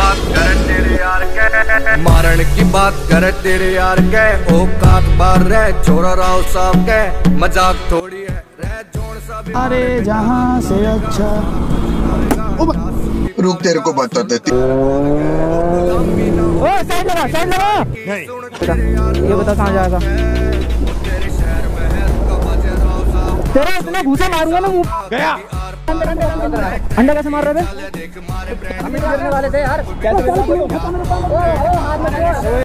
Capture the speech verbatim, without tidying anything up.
बात करे तेरे यार के, मारण की बात करे तेरे यार के। औकात बार रहे छोरा राव साहब के, मजाक थोड़ी है रह जोड़ सब। अरे जहाँ से अच्छा रुक तेरे को बता देती। साइड लगा साइड लगा। नहीं ये बता कहाँ जाएगा तेरा? इतना घूसा मारूंगा ना मुंह गया। अंडा कैसे मार रहे थे? हम गिरने वाले थे यार।